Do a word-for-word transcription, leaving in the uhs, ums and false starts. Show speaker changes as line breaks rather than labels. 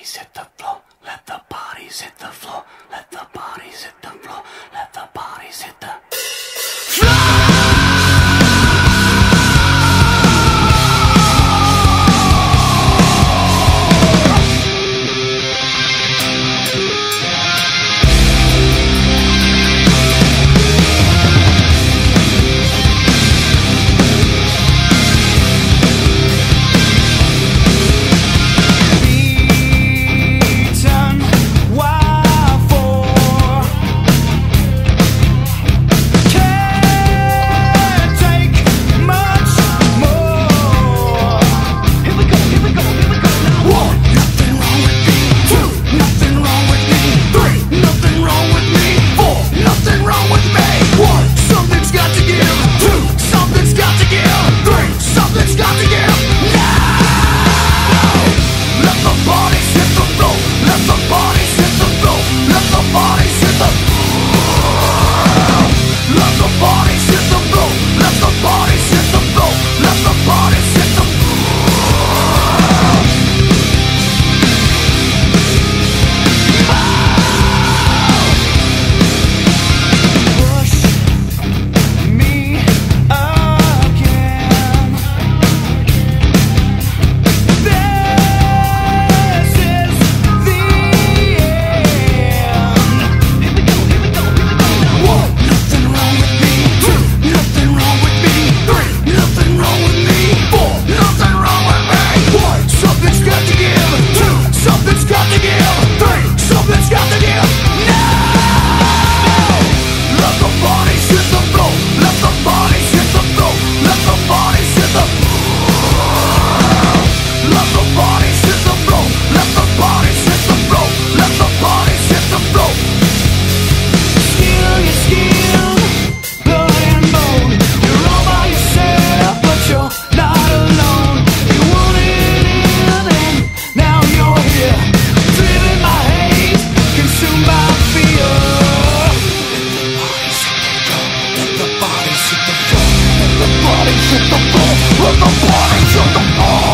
bodies hit the floor. Let the bodies hit the floor. Let the bodies hit the floor. Let the bodies hit the
Let the bodies hit the floor. Let the bodies hit the floor.